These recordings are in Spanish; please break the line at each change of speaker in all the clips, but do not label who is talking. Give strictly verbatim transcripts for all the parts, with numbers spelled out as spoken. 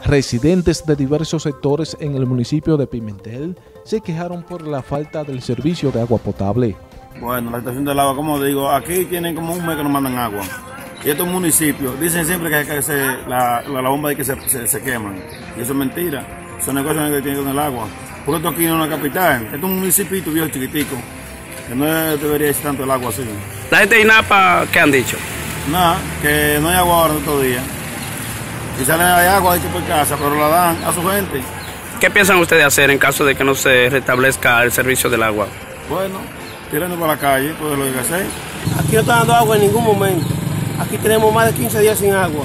Residentes de diversos sectores en el municipio de Pimentel se quejaron por la falta del servicio de agua potable.
Bueno, la situación del agua, como digo, aquí tienen como un mes que no mandan agua. Y estos municipios dicen siempre que, que se, la, la, la bomba de que se, se, se queman. Y eso es mentira. Son negocios que tienen con el agua. Por esto aquí no es una capital. Esto es un municipio viejo chiquitico. Que no debería existir tanto el agua así.
¿La gente de INAPA qué han dicho?
Nada, que no hay agua ahora todo día. Si sale hay agua, hay que por casa, pero la dan a su gente.
¿Qué piensan ustedes hacer en caso de que no se restablezca el servicio del agua?
Bueno, tirando para la calle, pues lo que hay que hacer.
Aquí no está dando agua en ningún momento. Aquí tenemos más de quince días sin agua.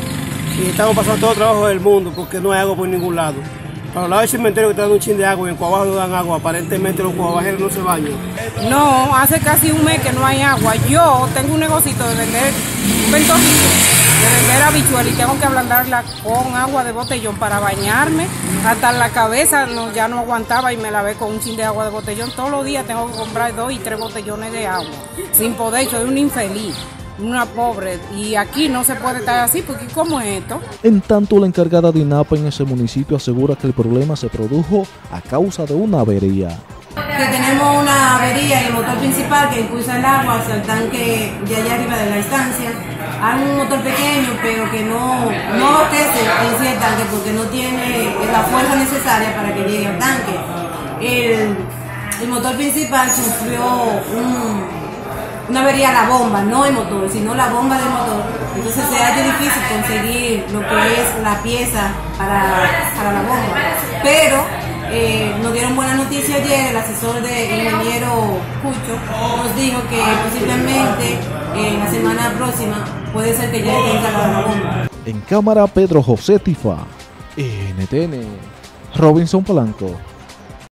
Y estamos pasando todo el trabajo del mundo porque no hay agua por ningún lado. Para los lados del cementerio que están dando un chin de agua y en Cuabajo no dan agua. Aparentemente los cuabajeros no se bañan.
No, hace casi un mes que no hay agua. Yo tengo un negocito de vender un ventojito, de vender habichuelas y tengo que ablandarla con agua de botellón para bañarme. Hasta la cabeza no, ya no aguantaba y me lavé con un chin de agua de botellón. Todos los días tengo que comprar dos y tres botellones de agua. Sin poder, soy un infeliz. Una pobre, y aquí no se puede estar así, porque ¿cómo es esto?
En tanto, la encargada de INAPA en ese municipio asegura que el problema se produjo a causa de una avería.
Que tenemos una avería en el motor principal que impulsa el agua hacia el tanque de allá arriba de la estancia. Hay un motor pequeño, pero que no, no abastece en sí el tanque porque no tiene la fuerza necesaria para que llegue al tanque. El, el motor principal sufrió un... una avería a la bomba, no el motor, sino la bomba del motor. Entonces se hace difícil conseguir lo que es la pieza para, para la bomba. Pero eh, nos dieron buena noticia ayer, el asesor del ingeniero Cucho nos dijo que posiblemente en la semana próxima puede ser que ya esté instalada la bomba.
En cámara, Pedro José Tifa, N T N, Robinson Polanco.